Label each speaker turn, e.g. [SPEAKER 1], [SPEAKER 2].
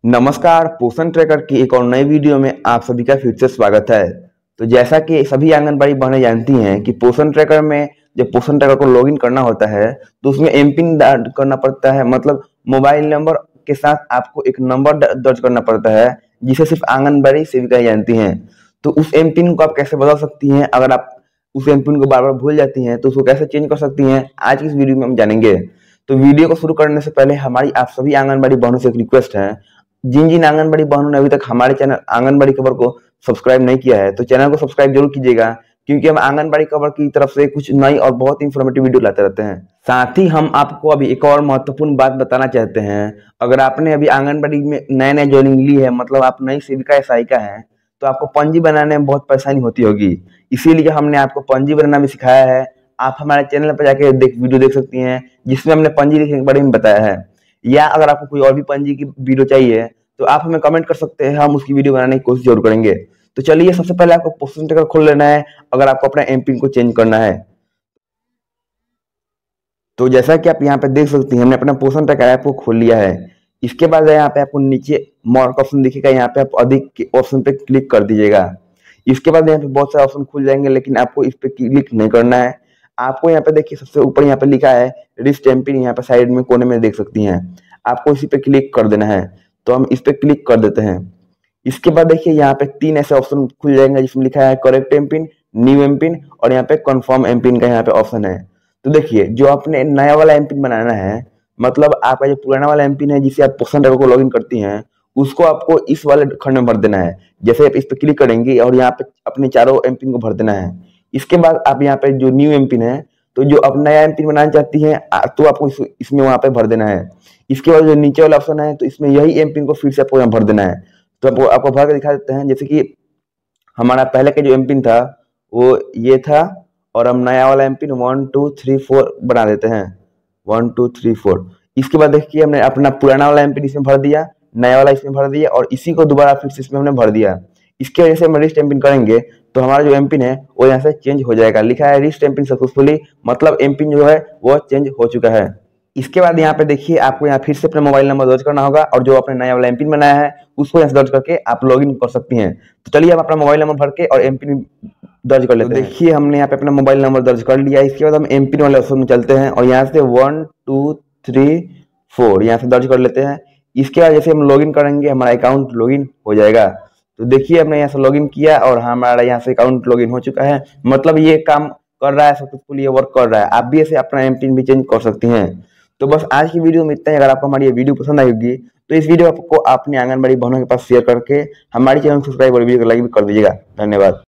[SPEAKER 1] नमस्कार, पोषण ट्रैकर की एक और नई वीडियो में आप सभी का फिर से स्वागत है। तो जैसा कि सभी आंगनबाड़ी बहनें जानती हैं कि पोषण ट्रैकर में जब पोषण ट्रैकर को लॉगिन करना होता है तो उसमें एमपिन दर्ज करना पड़ता है। मतलब मोबाइल नंबर के साथ आपको एक नंबर दर्ज करना पड़ता है जिसे सिर्फ आंगनबाड़ी सेविकाएं जानती हैं। तो उस एमपिन को आप कैसे बदल सकती हैं? अगर आप उस एमपिन को बार बार भूल जाती हैं तो उसको कैसे चेंज कर सकती हैं, आज की इस वीडियो में हम जानेंगे। तो वीडियो को शुरू करने से पहले हमारी आप सभी आंगनबाड़ी बहनों से एक रिक्वेस्ट है। जिन जिन आंगनबाड़ी बहनों ने अभी तक हमारे चैनल आंगनबाड़ी खबर को सब्सक्राइब नहीं किया है तो चैनल को सब्सक्राइब जरूर कीजिएगा, क्योंकि हम आंगनबाड़ी खबर की तरफ से कुछ नई और बहुत इंफॉर्मेटिव वीडियो लाते रहते हैं। साथ ही हम आपको अभी एक और महत्वपूर्ण बात बताना चाहते हैं। अगर आपने अभी आंगनबाड़ी में नए नए ज्वाइनिंग ली है, मतलब आप नई सेविका या सहायिका है, तो आपको पंजी बनाने में बहुत परेशानी होती होगी। इसीलिए हमने आपको पंजी बनाना भी सिखाया है। आप हमारे चैनल पर जाके वीडियो देख सकती हैं जिसमें हमने पंजी लिखने के बारे में बताया है। या अगर आपको कोई और भी पंजी की वीडियो चाहिए तो आप हमें कमेंट कर सकते हैं, हम उसकी वीडियो बनाने की कोशिश जरूर करेंगे। तो चलिए, सबसे पहले आपको पोषण ट्रैकर खोल लेना है अगर आपको अपना एमपिन को चेंज करना है। तो जैसा कि आप यहाँ पे देख सकते हैं, हमने अपना पोषण ट्रैकर ऐप को खोल लिया है। इसके बाद यहाँ पे आपको नीचे मोर का ऑप्शन दिखेगा, यहाँ पे आप अधिक के ऑप्शन पे क्लिक कर दीजिएगा। इसके बाद यहाँ पे बहुत सारे ऑप्शन खुल जाएंगे, लेकिन आपको इस पे क्लिक नहीं करना है। आपको यहाँ पे देखिए सबसे ऊपर यहाँ पे लिखा है रिस्ट एमपिन, यहाँ पे साइड में कोने में देख सकती हैं। आपको इसी पे क्लिक कर देना है, तो हम इस पे क्लिक कर देते हैं। इसके बाद देखिए यहाँ पे 3 ऐसे ऑप्शन खुल जाएंगे जिसमें लिखा है करेक्ट एमपिन, न्यू एमपिन और यहाँ पे कंफर्म एमपिन का यहाँ पे ऑप्शन है। तो देखिए, जो आपने नया वाला एमपिन बनाना है, मतलब आपका जो पुराना वाला एमपिन है जिसे आप पोषण ट्रैकर को लॉगिन करती हैं, उसको आपको इस वाले खंड में भर देना है। जैसे आप इस पे क्लिक करेंगे और यहाँ पे अपने चारों एमपिन को भर देना है। इसके बाद आप यहाँ पे जो न्यू एमपिन है, तो जो आप नया एमपिन बनाना चाहती हैं तो आपको इसमें वहां पे भर देना है। इसके बाद जो नीचे वाला ऑप्शन है, तो इसमें यही एमपिन को फिर से आपको यहाँ भर देना है। तो आपको भर के दिखा देते हैं। जैसे कि हमारा पहले का जो एमपिन था वो ये था, और हम नया वाला एमपिन 1 2 3 4 बना देते हैं। 1 2 3 4। इसके बाद देखिए हमने अपना पुराना वाला एमपिन इसमें भर दिया, नया वाला इसमें भर दिया, और इसी को दोबारा फिर से इसमें हमने भर दिया। इसकी वजह से हम रिस्ट एमपिन करेंगे तो हमारा जो एमपिन है वो यहाँ से चेंज हो जाएगा। लिखा है रिस्ट एमपिन सक्सेसफुली, मतलब एमपिन जो है वो चेंज हो चुका है। इसके बाद यहाँ पे देखिए आपको यहाँ फिर से अपना मोबाइल नंबर दर्ज करना होगा, और जो आपने नया वाला एमपिन बनाया है उसको यहाँ से दर्ज करके आप लॉगिन कर सकती हैं। तो चलिए हम अपना मोबाइल नंबर भर के और एमपिन दर्ज कर लेते हैं। देखिए हमने यहाँ पे अपना मोबाइल नंबर दर्ज कर लिया। इसके बाद हम एमपिन वाले ऑप्शन में चलते हैं और यहाँ से 1 2 3 4 यहाँ से दर्ज कर लेते हैं। इसके बाद जैसे हम लॉगिन करेंगे हमारा अकाउंट लॉगिन हो जाएगा। तो देखिए हमने यहाँ से लॉगिन किया और हमारा यहाँ से अकाउंट लॉगिन हो चुका है। मतलब ये काम कर रहा है सक्सेसफुली, ये वर्क कर रहा है। आप भी ऐसे अपना एमपिन भी चेंज कर सकती हैं। तो बस आज की वीडियो में इतना ही। अगर आपको हमारी ये वीडियो पसंद आई होगी तो इस वीडियो को अपनी आंगनबाड़ी बहनों के पास शेयर करके हमारी चैनल सब्सक्राइब और वीडियो को लाइक भी कर दीजिएगा। धन्यवाद।